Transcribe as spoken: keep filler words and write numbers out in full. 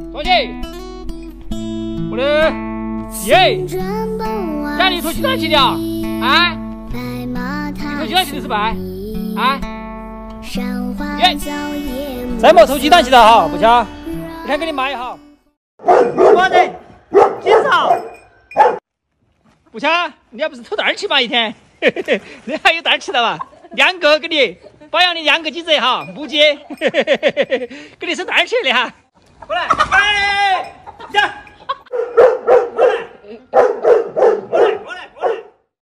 坐起！我的耶！家里头鸡蛋去的啊？你偷鸡蛋去的是吧？啊？耶！再莫偷鸡蛋去的哈，不巧，不想给你骂一哈。我的，几少？不巧，你还不是偷蛋儿去嘛一天？嘿嘿嘿，你还有蛋儿吃的吧？两个给你，包养你两个鸡子哈，母鸡，嘿嘿嘿嘿嘿，给你生蛋儿吃的哈。过来，哎，下，过来。